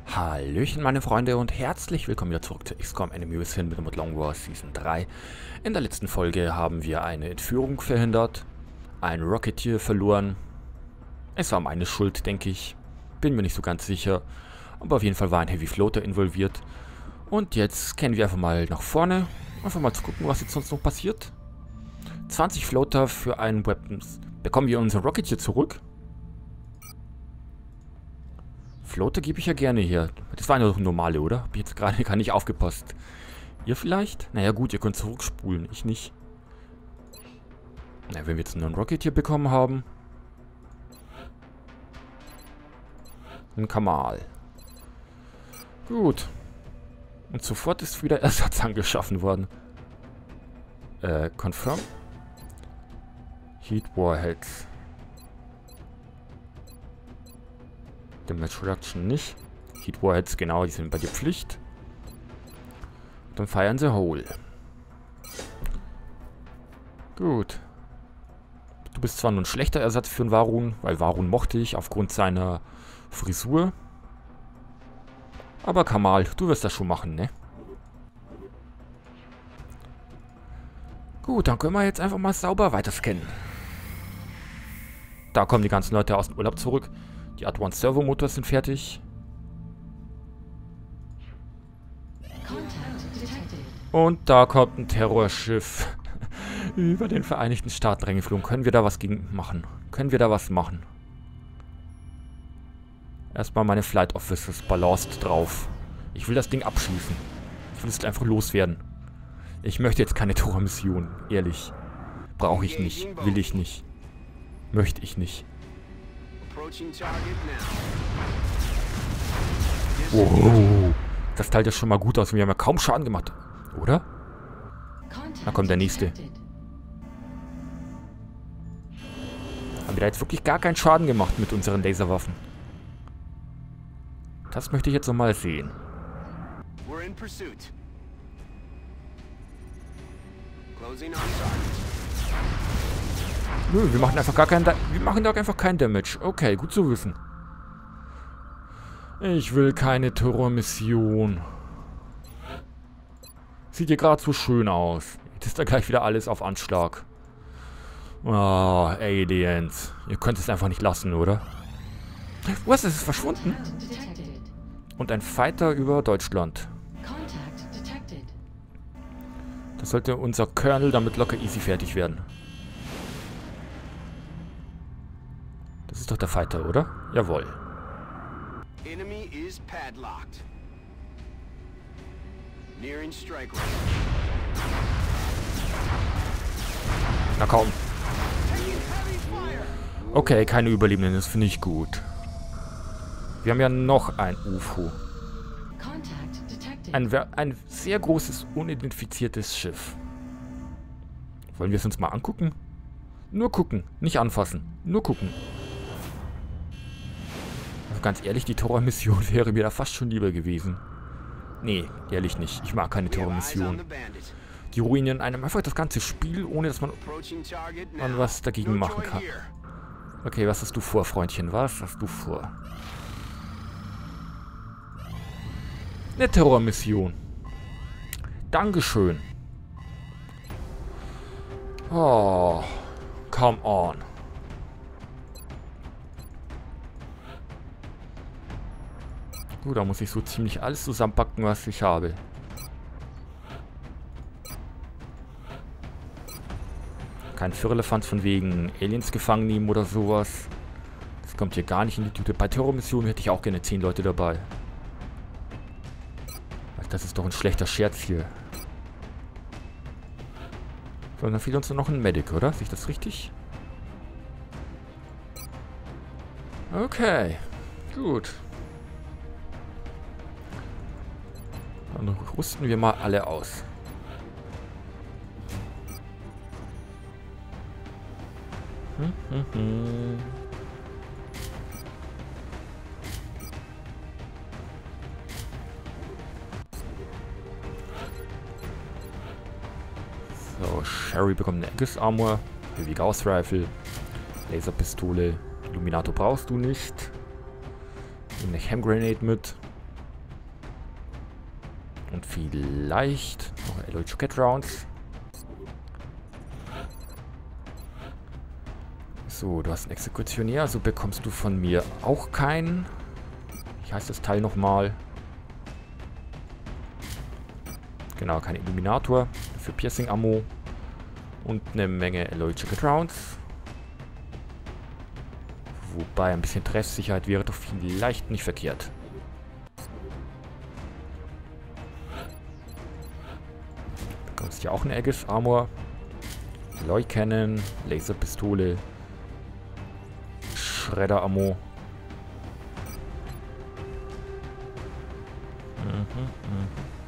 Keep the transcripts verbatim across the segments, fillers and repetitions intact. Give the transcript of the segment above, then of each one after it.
Hallöchen meine Freunde und herzlich willkommen wieder zurück zu X COM Enemy Within mit dem Mod Long War Season drei. In der letzten Folge haben wir eine Entführung verhindert, ein Rocketeer verloren. Es war meine Schuld, denke ich. Bin mir nicht so ganz sicher. Aber auf jeden Fall war ein Heavy Floater involviert. Und jetzt scannen wir einfach mal nach vorne. Einfach mal zu gucken, was jetzt sonst noch passiert. zwanzig Floater für einen Weapons. Bekommen wir unseren Rocketeer zurück? Floater gebe ich ja gerne hier. Das waren ja doch normale, oder? Hab ich jetzt gerade gar nicht aufgepasst. Ihr vielleicht? Naja gut, ihr könnt zurückspulen. Ich nicht. Na, wenn wir jetzt einen Rocketeer bekommen haben. Ein Kamal. Gut. Und sofort ist wieder Ersatz angeschaffen worden. Äh, confirm. Heat Warheads. Damage Reduction nicht. Heat Warheads, genau, die sind bei dir Pflicht. Dann feiern sie Hole. Gut. Du bist zwar nur ein schlechter Ersatz für einen Varun, weil Varun mochte ich aufgrund seiner Frisur. Aber Kamal, du wirst das schon machen, ne? Gut, dann können wir jetzt einfach mal sauber weiterscannen. Da kommen die ganzen Leute aus dem Urlaub zurück. Die Advanced Servo Motors sind fertig. Und da kommt ein Terrorschiff über den Vereinigten Staaten reingeflogen. Können wir da was gegen machen? Können wir da was machen? Erstmal meine Flight Officers Ballast drauf. Ich will das Ding abschießen. Ich will es einfach loswerden. Ich möchte jetzt keine Terrormission. Ehrlich. Brauche ich nicht. Will ich nicht. Möchte ich nicht. Wow. Das teilt ja schon mal gut aus. Wir haben ja kaum Schaden gemacht. Oder? Da kommt der nächste. Haben wir da jetzt wirklich gar keinen Schaden gemacht mit unseren Laserwaffen? Das möchte ich jetzt nochmal sehen. Nö, wir machen einfach gar keinen... Da wir machen da einfach keinen Damage. Okay, gut zu wissen. Ich will keine Terrormission. Sieht hier gerade so schön aus. Jetzt ist da gleich wieder alles auf Anschlag. Oh, Aliens. Ihr könnt es einfach nicht lassen, oder? Was? Es ist verschwunden? Und ein Fighter über Deutschland. Das sollte unser Colonel damit locker easy fertig werden. Das ist doch der Fighter, oder? Jawohl. Enemy is padlocked. Nearing strike range. Na komm. Okay, keine Überlebenden, das finde ich gut. Wir haben ja noch ein U F O. Ein, ein sehr großes, unidentifiziertes Schiff. Wollen wir es uns mal angucken? Nur gucken, nicht anfassen. Nur gucken. Also ganz ehrlich, die Terrormission wäre mir da fast schon lieber gewesen. Nee, ehrlich nicht. Ich mag keine Terrormission. Die ruinieren einem einfach das ganze Spiel, ohne dass man, man was dagegen machen kann. Okay, was hast du vor, Freundchen? Was hast du vor? Eine Terrormission. Dankeschön. Oh, come on. Gut, da muss ich so ziemlich alles zusammenpacken, was ich habe. Kein Firlefanz von wegen Aliens gefangen nehmen oder sowas. Das kommt hier gar nicht in die Tüte. Bei Terrormissionen hätte ich auch gerne zehn Leute dabei. Das ist doch ein schlechter Scherz hier. So, dann fehlt uns nur noch ein Medic, oder? Sehe ich das richtig? Okay. Gut. Dann rüsten wir mal alle aus. Hm, hm, hm. So, Sherry bekommt eine Aegis Armor, Heavy Gauss Rifle, Laserpistole, Illuminator brauchst du nicht. Eine Ham Grenade mit. Und vielleicht noch Alloy Choquette Rounds. So, du hast einen Exekutionär, also bekommst du von mir auch keinen. Wie heißt das Teil nochmal? Genau, kein Illuminator. Für Piercing Ammo. Und eine Menge Alloy Choquette Rounds. Wobei ein bisschen Treffsicherheit wäre doch vielleicht nicht verkehrt. Du bekommst ja auch eine Aegis Armor. Alloy Cannon, Laserpistole, Schredder Ammo. Mhm, mhm.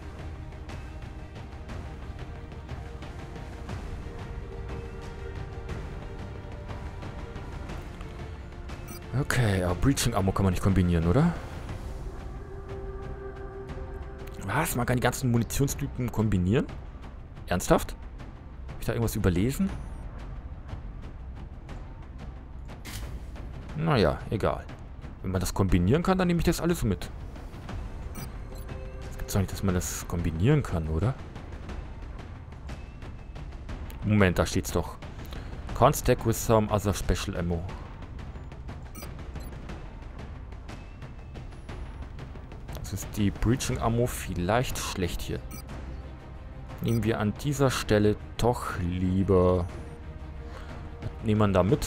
Okay, aber Breaching Ammo kann man nicht kombinieren, oder? Was? Man kann die ganzen Munitionstypen kombinieren? Ernsthaft? Habe ich da irgendwas überlesen? Naja, egal. Wenn man das kombinieren kann, dann nehme ich das alles mit. Es gibt doch nicht, dass man das kombinieren kann, oder? Moment, da steht's doch. Can't stack with some other special ammo. Ist die Breaching Ammo vielleicht schlecht hier. Nehmen wir an dieser Stelle doch lieber... Was nehmen wir da mit?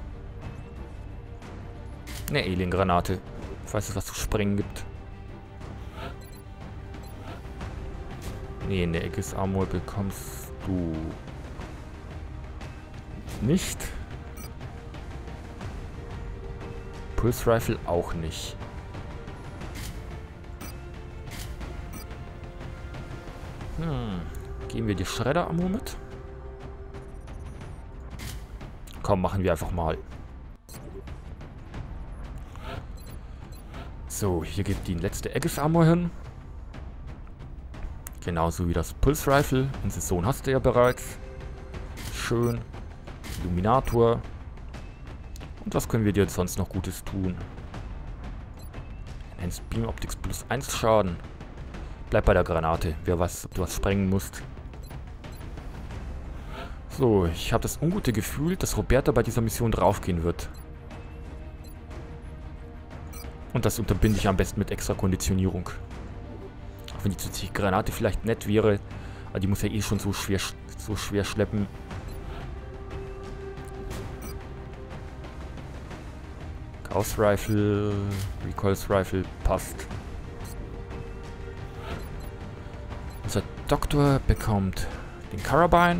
Eine Alien-Granate. Falls es was zu sprengen gibt. Nee, eine Aegis Armor bekommst du nicht. Pulse Rifle auch nicht. Hm. Geben wir die Schredder-Ammo mit? Komm, machen wir einfach mal. So, hier geht die letzte Aegis-Armor hin. Genauso wie das Pulse Rifle. Und Saison hast du ja bereits. Schön. Illuminator. Und was können wir dir jetzt sonst noch Gutes tun? Enhanced Beam Optics plus eins Schaden. Bleib bei der Granate. Wer weiß, ob du was sprengen musst. So, ich habe das ungute Gefühl, dass Roberta bei dieser Mission draufgehen wird. Und das unterbinde ich am besten mit extra Konditionierung. Auch wenn die zusätzliche Granate vielleicht nett wäre, aber die muss ja eh schon so schwer, so schwer schleppen. Chaos Rifle, Recoils Rifle passt. Unser Doktor bekommt den Carabine.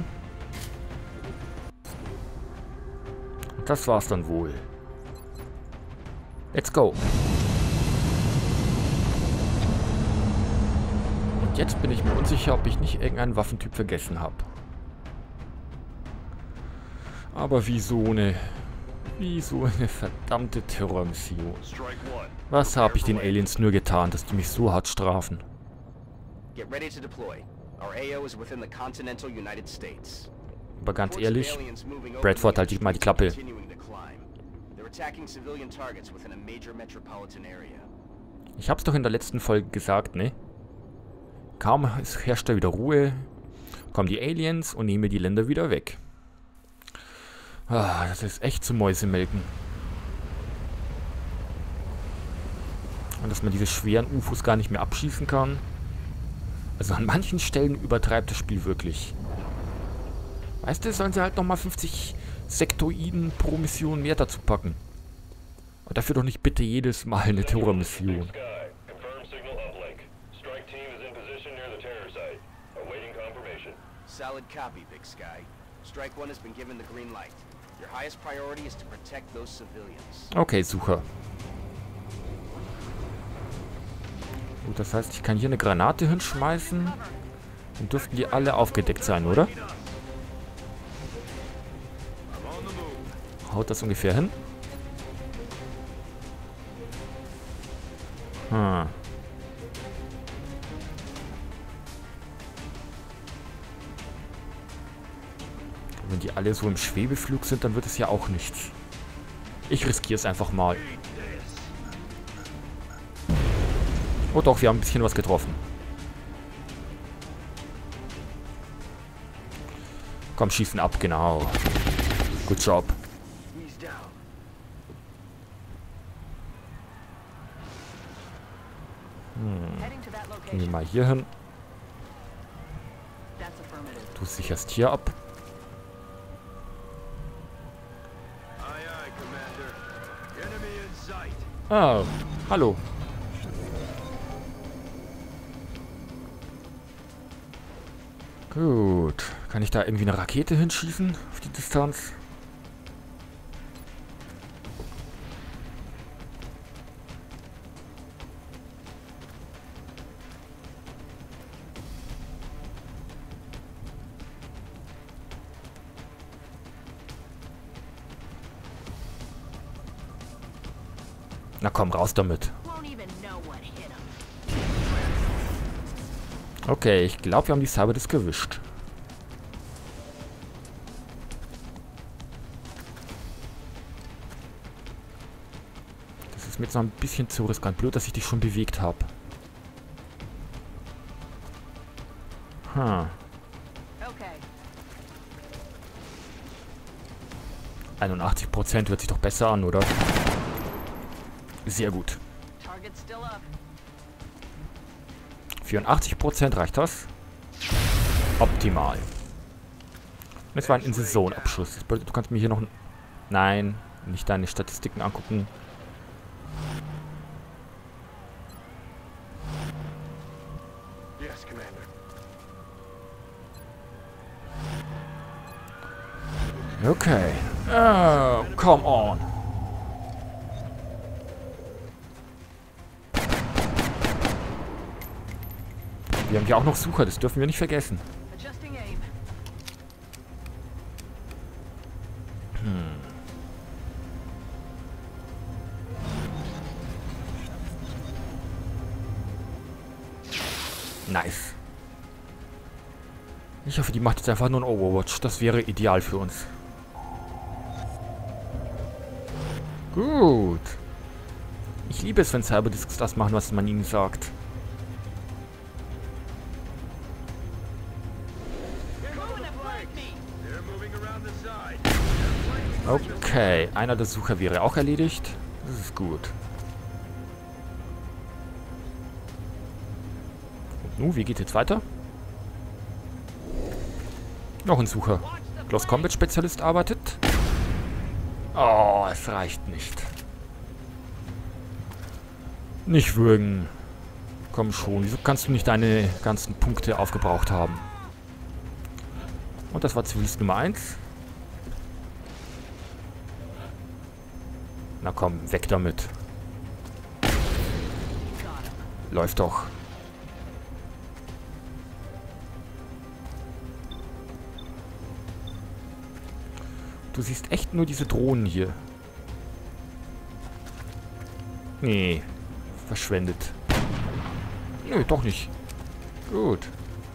Und das war's dann wohl. Let's go. Und jetzt bin ich mir unsicher, ob ich nicht irgendeinen Waffentyp vergessen habe. Aber wieso eine... Wieso eine verdammte Terrormission? Was habe ich den Aliens nur getan, dass die mich so hart strafen? Get ready to deploy. Our A O is within the continental United States. Aber ganz ehrlich, Bradford, halt mal die Klappe. Ich hab's doch in der letzten Folge gesagt, ne? Kaum herrscht da wieder Ruhe, kommen die Aliens und nehmen die Länder wieder weg. Ah, das ist echt zum Mäusemelken. Und dass man diese schweren U F Os gar nicht mehr abschießen kann. Also an manchen Stellen übertreibt das Spiel wirklich. Weißt du, sollen sie halt nochmal fünfzig Sektoiden pro Mission mehr dazu packen. Aber dafür doch nicht bitte jedes Mal eine Terrormission. Solid copy, Big Sky. Strike One has been given the green light. Your highest priority is to protect those civilians. Okay, Sucher. Gut, das heißt, ich kann hier eine Granate hinschmeißen. Dann dürften die alle aufgedeckt sein, oder? Haut das ungefähr hin? Hm. Wenn die alle so im Schwebeflug sind, dann wird es ja auch nichts. Ich riskiere es einfach mal. Oh doch, wir haben ein bisschen was getroffen. Komm, schießen ab, genau. Good job. He's down. Heading to that Gehen wir location. mal hier hin. That's affirmative. Du sicherst hier ab. Aye, aye, Commander. Enemy in sight. Ah, hallo. Gut. Kann ich da irgendwie eine Rakete hinschießen auf die Distanz? Na komm, raus damit. Won't even know what hit him. Okay, ich glaube, wir haben die Cyberdisk erwischt. Das ist mir jetzt noch ein bisschen zu riskant. Blöd, dass ich dich schon bewegt habe. Hm. Okay. einundachtzig Prozent hört sich doch besser an, oder? Sehr gut. Target still up. vierundachtzig Prozent, reicht das? Optimal. Das war ein In-Saison-Abschuss. Das bedeutet, du kannst mir hier noch... Nein, nicht deine Statistiken angucken. Yes, Commander. Okay. Oh, come on. Wir haben ja auch noch Sucher, das dürfen wir nicht vergessen. Adjusting aim. Nice. Ich hoffe, die macht jetzt einfach nur ein Overwatch. Das wäre ideal für uns. Gut. Ich liebe es, wenn Cyberdisks das machen, was man ihnen sagt. Okay, einer der Sucher wäre auch erledigt. Das ist gut. Und nun, wie geht jetzt weiter? Noch ein Sucher. Close Combat Spezialist arbeitet. Oh, es reicht nicht. Nicht würgen. Komm schon, wieso kannst du nicht deine ganzen Punkte aufgebraucht haben? Und das war Zivilist Nummer eins. Na komm, weg damit. Läuft doch. Du siehst echt nur diese Drohnen hier. Nee. Verschwendet. Nö, doch nicht. Gut.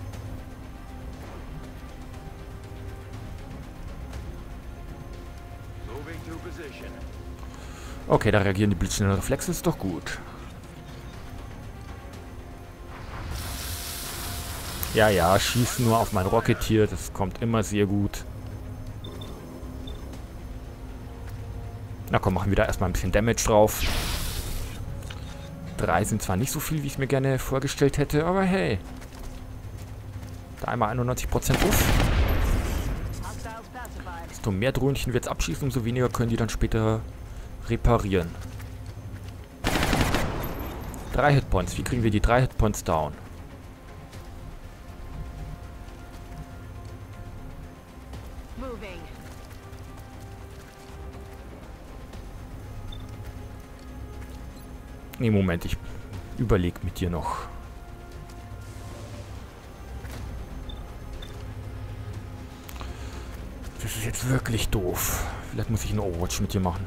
Okay, da reagieren die blitzschnellen Reflexe, ist doch gut. Ja, ja, schieß nur auf mein Rocketeer, das kommt immer sehr gut. Na komm, machen wir da erstmal ein bisschen Damage drauf. Drei sind zwar nicht so viel, wie ich es mir gerne vorgestellt hätte, aber hey. Da einmal einundneunzig Prozent auf. Desto mehr Dröhnchen wir jetzt abschießen, umso weniger können die dann später reparieren. Drei Hitpoints. Wie kriegen wir die drei Hitpoints down? Nee, Moment, ich überlege mit dir noch. Das ist jetzt wirklich doof. Vielleicht muss ich einen Overwatch mit dir machen.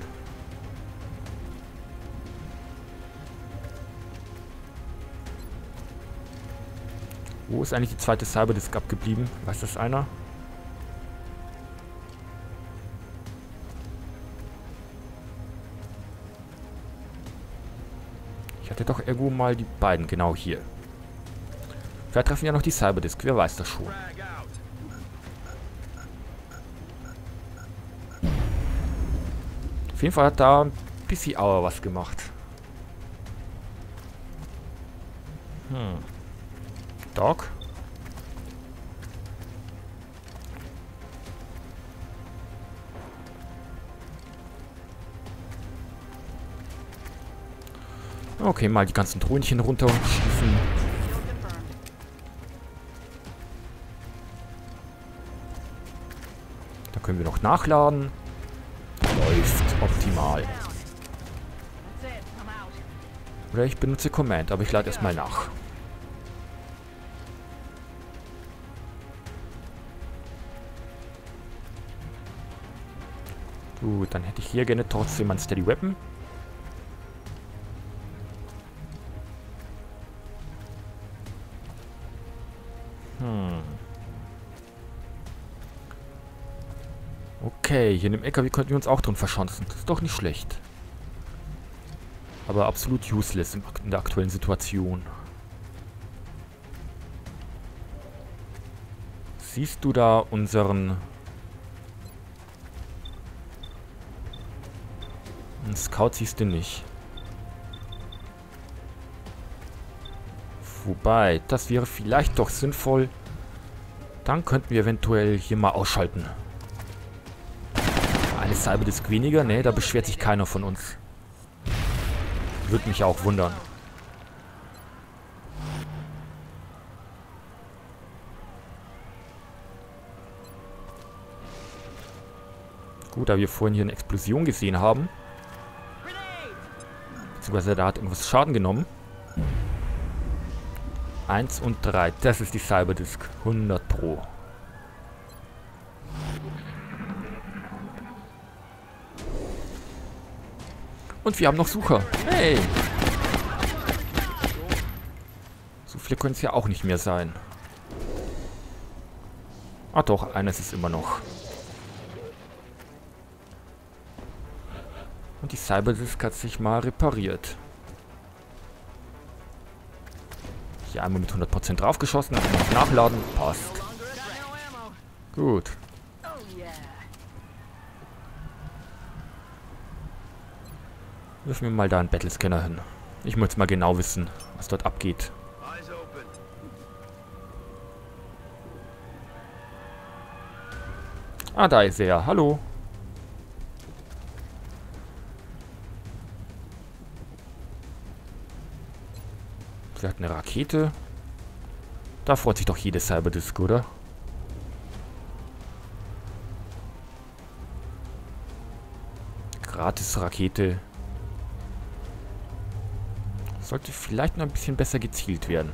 Wo ist eigentlich die zweite Cyberdisk abgeblieben? Weiß das einer? Ich hatte doch irgendwo mal die beiden, genau hier. Vielleicht treffen ja noch die Cyberdisk, wer weiß das schon. Auf jeden Fall hat da P C Hour was gemacht. Hm. Doc? Okay, mal die ganzen Thronchen runter und schießen. Da können wir noch nachladen. Läuft optimal. Oder ich benutze Command, aber ich lade erstmal nach. Gut, dann hätte ich hier gerne trotzdem ein Steady Weapon. Hm. Okay, hier in dem L K W könnten wir uns auch drin verschanzen. Das ist doch nicht schlecht. Aber absolut useless in der aktuellen Situation. Siehst du da unseren... Einen Scout siehst du nicht. Wobei, das wäre vielleicht doch sinnvoll. Dann könnten wir eventuell hier mal ausschalten. Eine Cyberdisk weniger? Ne, da beschwert sich keiner von uns. Würde mich auch wundern. Gut, da wir vorhin hier eine Explosion gesehen haben. Beziehungsweise da hat irgendwas Schaden genommen. eins und drei. Das ist die Cyberdisk. hundert Pro. Und wir haben noch Sucher. Hey! So viele können es ja auch nicht mehr sein. Ah doch, eines ist immer noch. Und die Cyberdisk hat sich mal repariert. Hier einmal mit hundert Prozent draufgeschossen, dann noch nachladen. Passt. Gut. Wirfen wir mal da einen Battlescanner hin. Ich muss mal genau wissen, was dort abgeht. Ah, da ist er. Hallo. Sie hat eine Rakete. Da freut sich doch jede Cyberdisk, oder? Gratis-Rakete. Sollte vielleicht noch ein bisschen besser gezielt werden.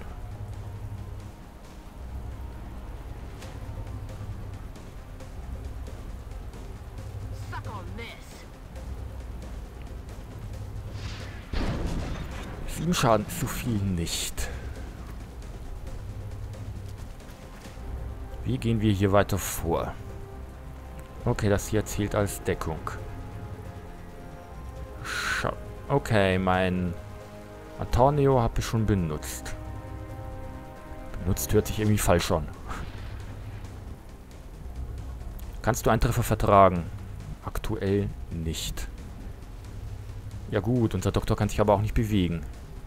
Sieben Schaden ist so viel nicht. Wie gehen wir hier weiter vor? Okay, das hier zählt als Deckung. Schau. Okay, mein Antonio habe ich schon benutzt. Benutzt hört sich irgendwie falsch an. Kannst du einen Treffer vertragen? Aktuell nicht. Ja gut, unser Doktor kann sich aber auch nicht bewegen.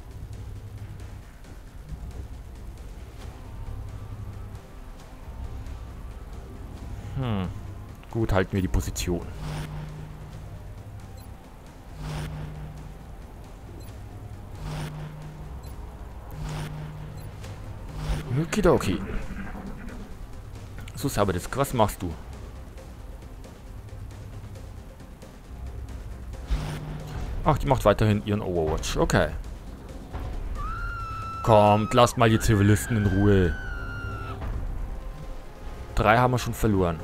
Hm. Gut, halten wir die Position. Okidoki. So, Cyberdisk, was machst du? Ach, die macht weiterhin ihren Overwatch. Okay. Kommt, lasst mal die Zivilisten in Ruhe. Drei haben wir schon verloren.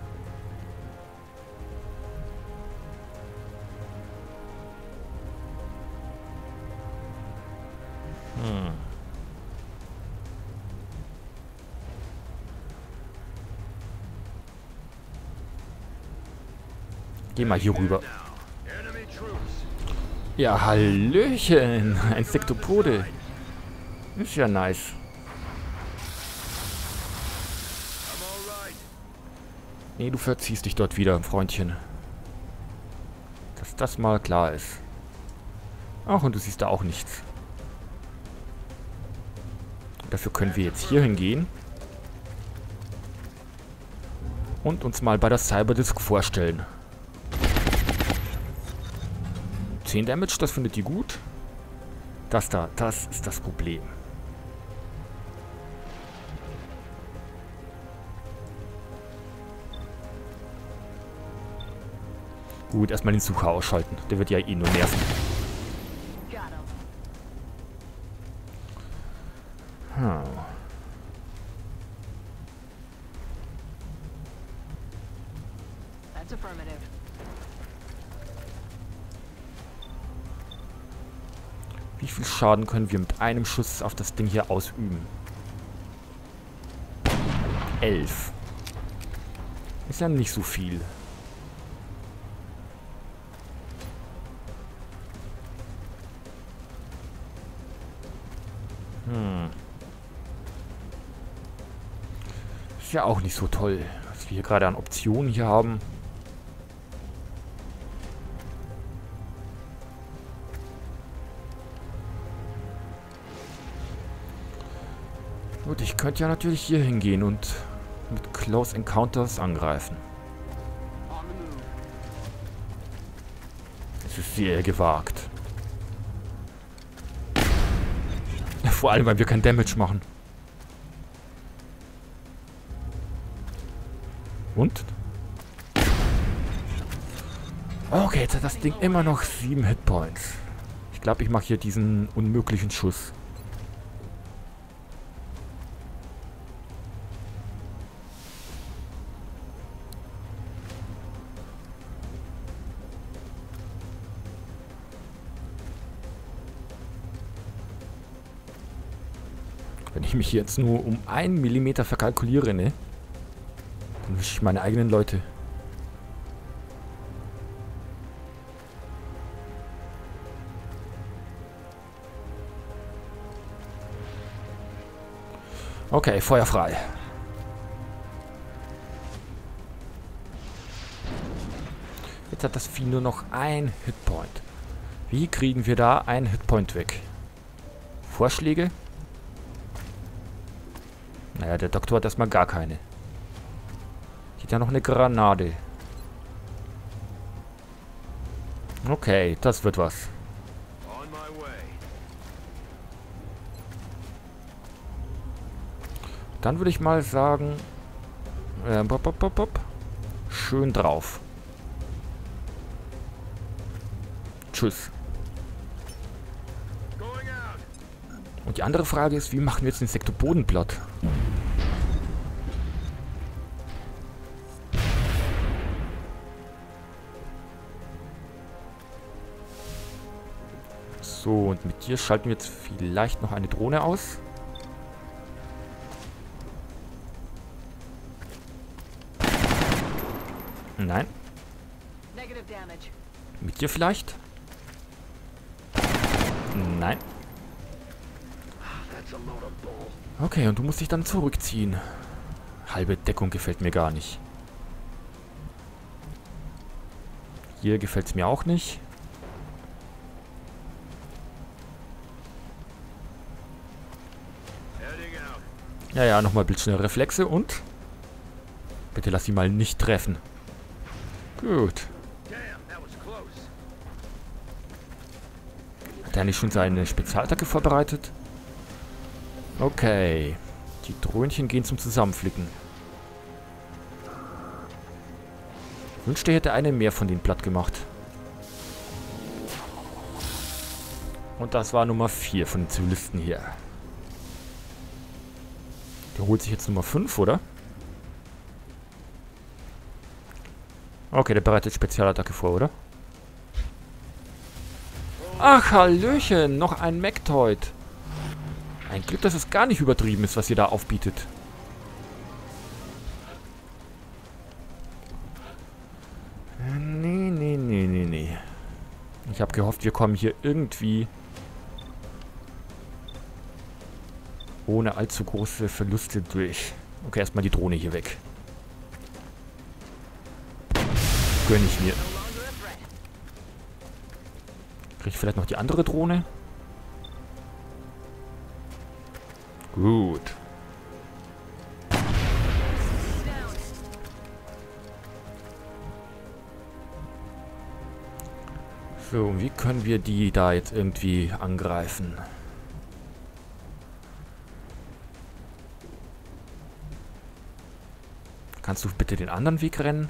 Hm. Geh mal hier rüber. Ja, hallöchen. Ein Sektopode. Ist ja nice. Nee, du verziehst dich dort wieder, Freundchen. Dass das mal klar ist. Ach, und du siehst da auch nichts. Dafür können wir jetzt hier hingehen. Und uns mal bei der Cyberdisk vorstellen. zehn Damage, das findet ihr gut. Das da, das ist das Problem. Gut, erstmal den Sucher ausschalten. Der wird ja eh nur nerven. Hm. That's affirmative. Wie viel Schaden können wir mit einem Schuss auf das Ding hier ausüben? Elf. Ist ja nicht so viel. Hm. Ist ja auch nicht so toll, was wir hier gerade an Optionen hier haben. Gut, ich könnte ja natürlich hier hingehen und mit Close Encounters angreifen. Es ist sehr gewagt. Vor allem, weil wir kein Damage machen. Und? Okay, jetzt hat das Ding immer noch sieben Hitpoints. Ich glaube, ich mache hier diesen unmöglichen Schuss. Wenn ich mich jetzt nur um einen Millimeter verkalkuliere, ne? Dann wische ich meine eigenen Leute. Okay, Feuer frei. Jetzt hat das Vieh nur noch ein Hitpoint. Wie kriegen wir da einen Hitpoint weg? Vorschläge? Naja, der Doktor hat erstmal gar keine. Geht ja noch eine Granate. Okay, das wird was. Dann würde ich mal sagen... Äh, bop, bop, bop, bop. Schön drauf. Tschüss. Und die andere Frage ist, wie machen wir jetzt den Sektor Boden platt? So, und mit dir schalten wir jetzt vielleicht noch eine Drohne aus. Nein. Mit dir vielleicht? Nein. Okay, und du musst dich dann zurückziehen. Halbe Deckung gefällt mir gar nicht. Hier gefällt es mir auch nicht. Ja, ja, nochmal blitzschnelle Reflexe und... Bitte lass sie mal nicht treffen. Gut. Hat er nicht schon seine Spezialattacke vorbereitet? Okay. Die Dröhnchen gehen zum Zusammenflicken. Ich wünschte, er hätte eine mehr von denen platt gemacht. Und das war Nummer vier von den Zivilisten hier. Der holt sich jetzt Nummer fünf, oder? Okay, der bereitet Spezialattacke vor, oder? Ach, Hallöchen, noch ein Mektoid. Ein Glück, dass es gar nicht übertrieben ist, was ihr da aufbietet. Nee, nee, nee, nee, nee. Ich habe gehofft, wir kommen hier irgendwie ohne allzu große Verluste durch. Okay, erstmal die Drohne hier weg. Gönn ich mir. Kriege ich vielleicht noch die andere Drohne? Gut. So, und wie können wir die da jetzt irgendwie angreifen? Kannst du bitte den anderen Weg rennen?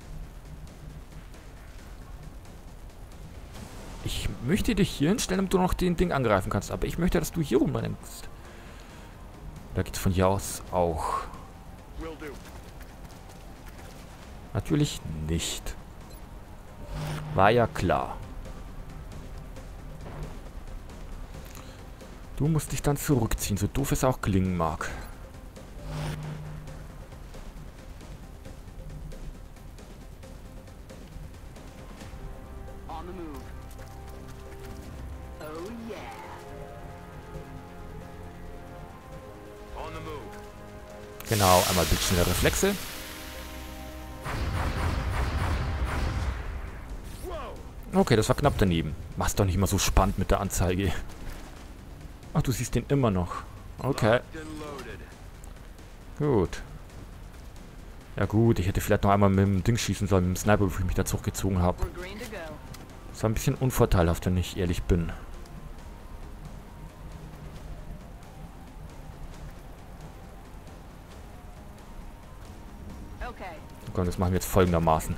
Ich möchte dich hier hinstellen, damit du noch den Ding angreifen kannst. Aber ich möchte, dass du hier rumrennst. Da geht's von hier aus auch. Natürlich nicht. War ja klar. Du musst dich dann zurückziehen, so doof es auch klingen mag. On the move. Oh yeah. On the move. Genau, einmal blitzschnelle Reflexe. Okay, das war knapp daneben. Mach's doch nicht immer so spannend mit der Anzeige. Ach, du siehst den immer noch. Okay. Gut. Ja gut, ich hätte vielleicht noch einmal mit dem Ding schießen sollen, mit dem Sniper, bevor ich mich da zurückgezogen habe. Das war ein bisschen unvorteilhaft, wenn ich ehrlich bin. Okay, das machen wir jetzt folgendermaßen.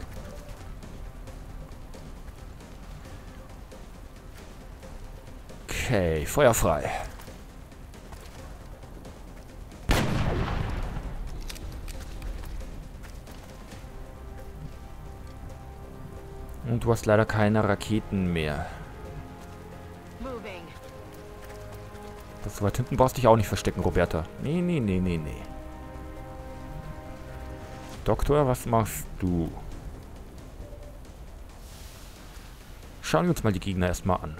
Okay, Feuer frei. Und du hast leider keine Raketen mehr. Das so weit hinten brauchst du dich auch nicht verstecken, Roberta. Nee, nee, nee, nee, nee. Doktor, was machst du? Schauen wir uns mal die Gegner erstmal an.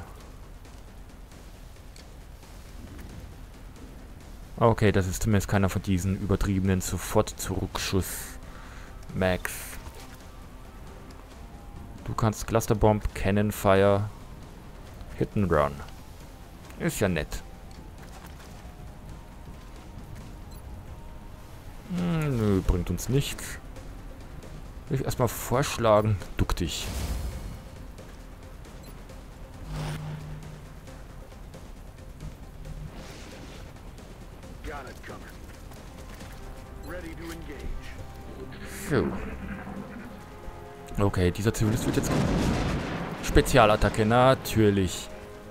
Okay, das ist zumindest keiner von diesen übertriebenen Sofort-Zurückschuss-Max. Du kannst Clusterbomb, Cannon Fire, Hit and Run. Ist ja nett. Hm, nö, bringt uns nichts. Will ich erstmal vorschlagen, duck dich. So. Okay, dieser Zivilist wird jetzt... Spezialattacke, natürlich.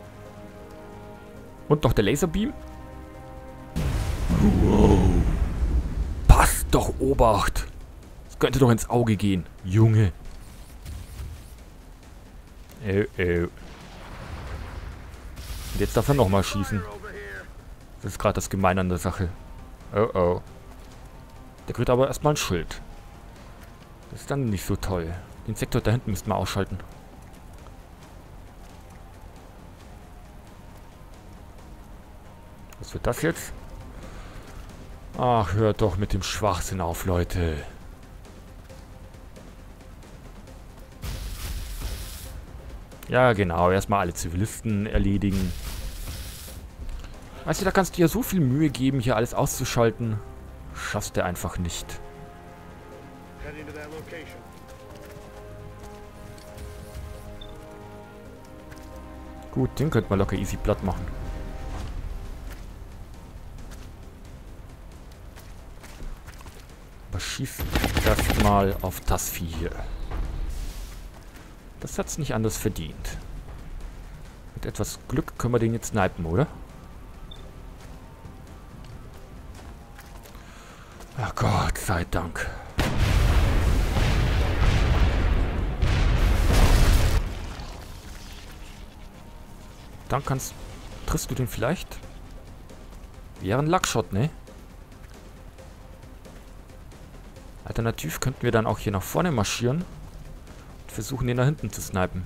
Und noch der Laserbeam. Wow. Passt doch, Obacht. Das könnte doch ins Auge gehen, Junge. Oh, oh. Und jetzt darf er nochmal schießen. Das ist gerade das Gemeine an der Sache. Oh, oh. Der kriegt aber erstmal ein Schild. Das ist dann nicht so toll. Den Sektor da hinten müssten wir ausschalten. Was wird das jetzt? Ach, hört doch mit dem Schwachsinn auf, Leute. Ja, genau. Erstmal alle Zivilisten erledigen. Weißt du, da kannst du dir so viel Mühe geben, hier alles auszuschalten. Schaffst du einfach nicht. Gut, den könnte man locker easy platt machen. Aber schieß erstmal auf das Vieh hier. Das hat's nicht anders verdient. Mit etwas Glück können wir den jetzt snipen, oder? Ach Gott sei Dank. Dann kannst... Triffst du den vielleicht? Wäre ein Luckshot, ne? Alternativ könnten wir dann auch hier nach vorne marschieren und versuchen, den da hinten zu snipen.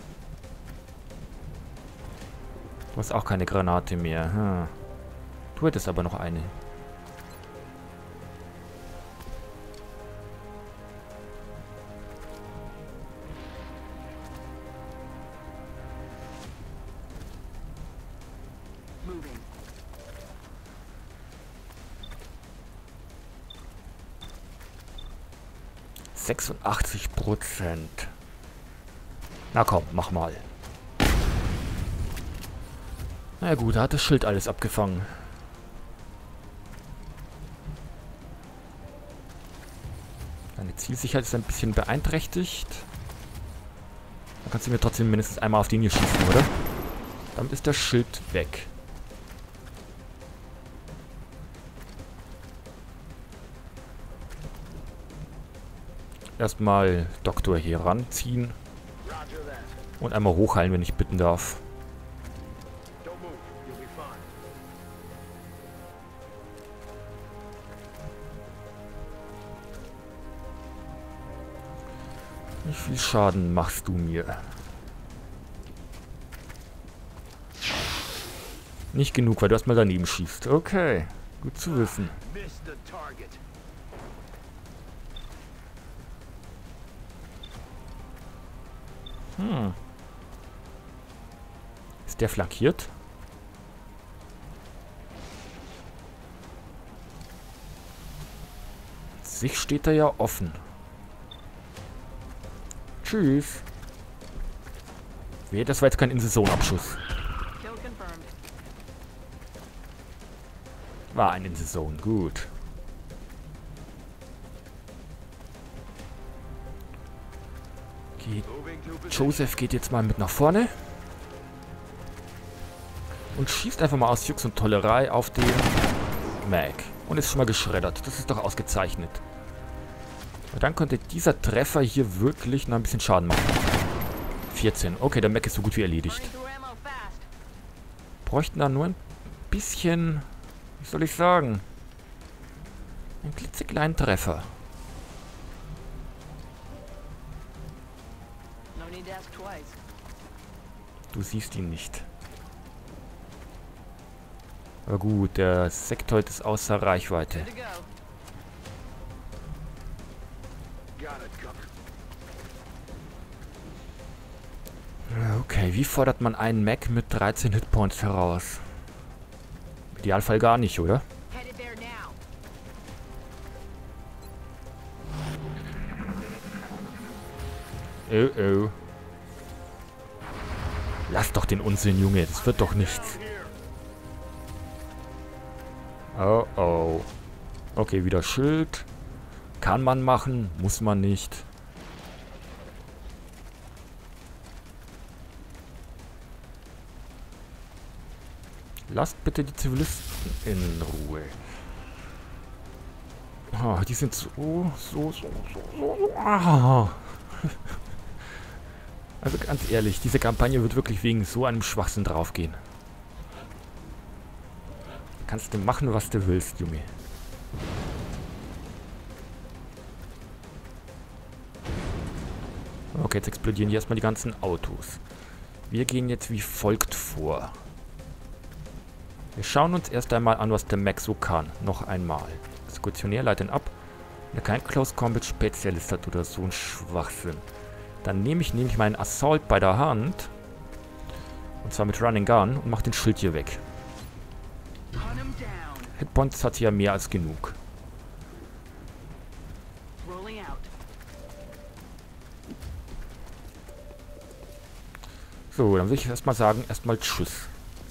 Du hast auch keine Granate mehr. Hm. Du hättest aber noch eine. sechsundachtzig Prozent. Na komm, mach mal. Na gut, da hat das Schild alles abgefangen. Deine Zielsicherheit ist ein bisschen beeinträchtigt. Dann kannst du mir trotzdem mindestens einmal auf den hier schießen, oder? Damit ist das Schild weg. Erstmal Doktor hier ranziehen. Und einmal hochheilen, wenn ich bitten darf. Wie viel Schaden machst du mir? Nicht genug, weil du erstmal daneben schießt. Okay, gut zu wissen. Hm. Ist der flankiert? Sich steht er ja offen. Tschüss. Wehe, das war jetzt kein In-Saison-Abschuss. War ein In-Saison, gut. Geht. Joseph geht jetzt mal mit nach vorne. Und schießt einfach mal aus Jux und Tollerei auf den Mac. Und ist schon mal geschreddert. Das ist doch ausgezeichnet. Und dann könnte dieser Treffer hier wirklich noch ein bisschen Schaden machen. vierzehn. Okay, der Mac ist so gut wie erledigt. Bräuchten da nur ein bisschen... Wie soll ich sagen? Einen klitzekleinen Treffer. Du siehst ihn nicht. Aber gut, der Sektoid ist außer Reichweite. Okay, wie fordert man einen Mac mit dreizehn Hitpoints heraus? Im Idealfall gar nicht, oder? Oh oh. Lass doch den Unsinn, Junge. Das wird doch nichts. Oh oh. Okay, wieder Schild. Kann man machen, muss man nicht. Lasst bitte die Zivilisten in Ruhe. Oh, die sind so, so, so, so, so. Ah. Also ganz ehrlich, diese Kampagne wird wirklich wegen so einem Schwachsinn draufgehen. Kannst du machen, was du willst, Junge. Okay, jetzt explodieren hier erstmal die ganzen Autos. Wir gehen jetzt wie folgt vor. Wir schauen uns erst einmal an, was der Mac so kann. Noch einmal. Exekutionär leitet ab. Wenn er kein Close Combat Spezialist hat oder so ein Schwachsinn. Dann nehme ich nämlich meinen Assault bei der Hand. Und zwar mit Running Gun und mache den Schild hier weg. Hitpoints hat sie ja mehr als genug. So, dann will ich erstmal sagen, erstmal Tschüss.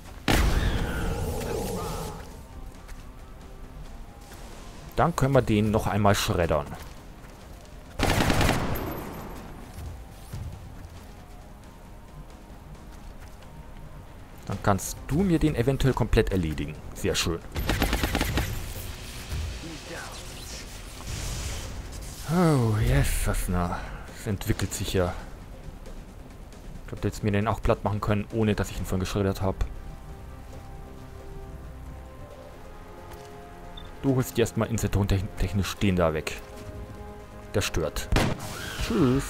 Dann können wir den noch einmal schreddern. Dann kannst du mir den eventuell komplett erledigen. Sehr schön. Oh, yes, Cessna. Es entwickelt sich ja. Ich glaube, du hättest mir den auch platt machen können, ohne dass ich ihn vorhin geschreddert habe. Du holst dir erstmal insertontechnisch den da weg. Der stört. Tschüss.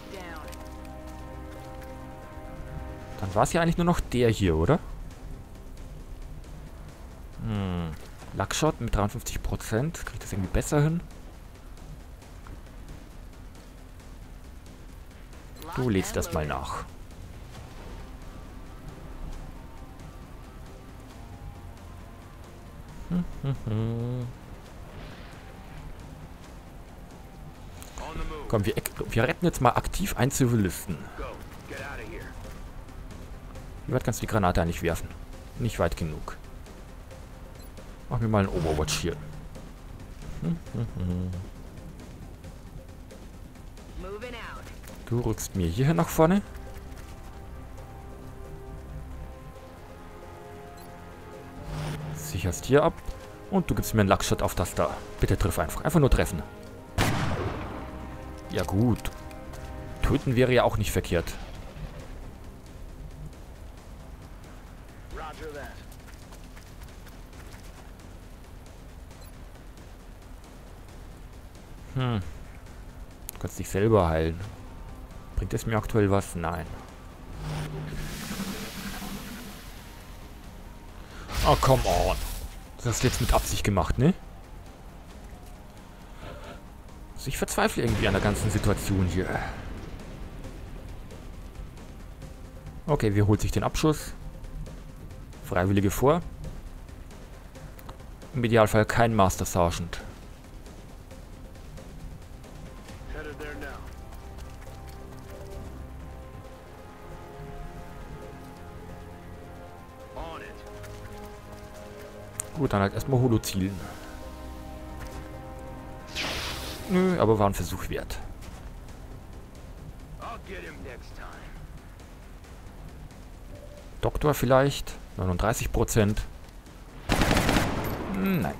Dann war es ja eigentlich nur noch der hier, oder? Hm. Luckshot mit dreiundfünfzig Prozent. Kriegt das irgendwie besser hin? Du lädst das mal nach. Hm, hm, hm. Komm, wir, wir retten jetzt mal aktiv einen Zivilisten. Wie weit kannst du die Granate eigentlich werfen? Nicht weit genug. Machen wir mal einen Overwatch hier. Hm, hm, hm. Du rückst mir hierher nach vorne. Sicherst hier ab. Und du gibst mir einen Luckshot auf das da. Bitte triff einfach. Einfach nur treffen. Ja gut. Töten wäre ja auch nicht verkehrt. Hm. Du kannst dich selber heilen. Bringt es mir aktuell was? Nein. Oh, come on. Das hast du jetzt mit Absicht gemacht, ne? Also ich verzweifle irgendwie an der ganzen Situation hier. Okay, wir holen sich den Abschuss. Freiwillige vor. Im Idealfall kein Master Sergeant. Gut, dann halt erstmal Holo zielen. Nö, aber war ein Versuch wert. Doktor vielleicht? neununddreißig Prozent. Nein.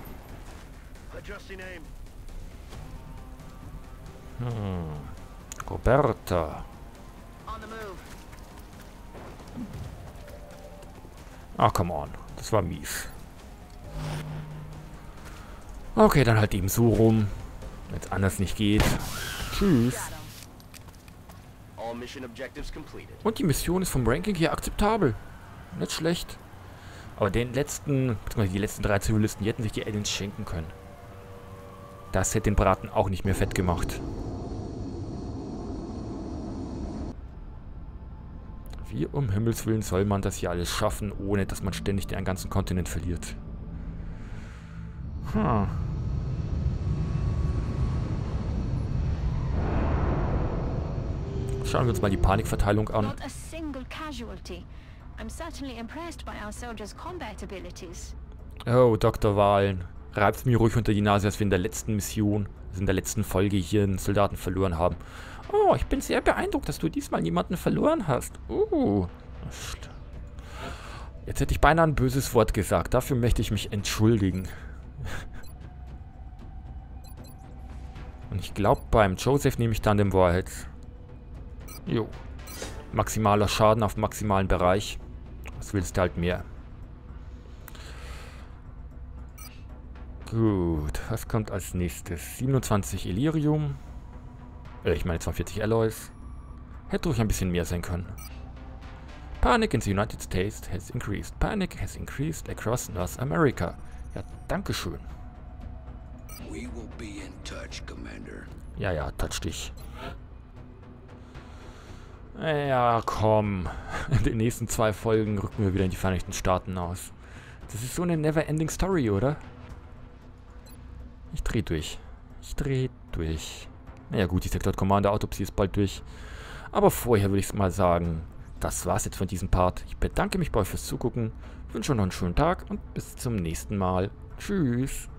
Hm. Roberta. Ach, come on. Das war mies. Okay, dann halt eben so rum. Wenn es anders nicht geht. Tschüss. Und die Mission ist vom Ranking her akzeptabel. Nicht schlecht. Aber den letzten, beziehungsweise die letzten drei Zivilisten, die hätten sich die Aliens schenken können. Das hätte den Braten auch nicht mehr fett gemacht. Wie um Himmels Willen soll man das hier alles schaffen, ohne dass man ständig den ganzen Kontinent verliert? Hm. Schauen wir uns mal die Panikverteilung an. Oh, Doktor Wahlen. Reibt's mir ruhig unter die Nase, als wir in der letzten Mission, also in der letzten Folge hier einen Soldaten verloren haben. Oh, ich bin sehr beeindruckt, dass du diesmal niemanden verloren hast. Uh. Jetzt hätte ich beinahe ein böses Wort gesagt. Dafür möchte ich mich entschuldigen. Und ich glaube, beim Joseph nehme ich dann den Warhead. Jo. Maximaler Schaden auf maximalen Bereich. Was willst du halt mehr? Gut, was kommt als nächstes? siebenundzwanzig Illyrium. Äh, ich meine zweiundvierzig Alloys. Hätte ruhig ein bisschen mehr sein können. Panic in the United States has increased. Panic has increased across North America. Ja, dankeschön. We will be in touch, Commander. Ja, ja, touch dich. Ja, komm. In den nächsten zwei Folgen rücken wir wieder in die Vereinigten Staaten aus. Das ist so eine never-ending Story, oder? Ich dreh durch. Ich dreh durch. Naja gut, die Sector Commander Autopsie ist bald durch. Aber vorher würde ich mal sagen, das war's jetzt von diesem Part. Ich bedanke mich bei euch fürs Zugucken, wünsche euch noch einen schönen Tag und bis zum nächsten Mal. Tschüss.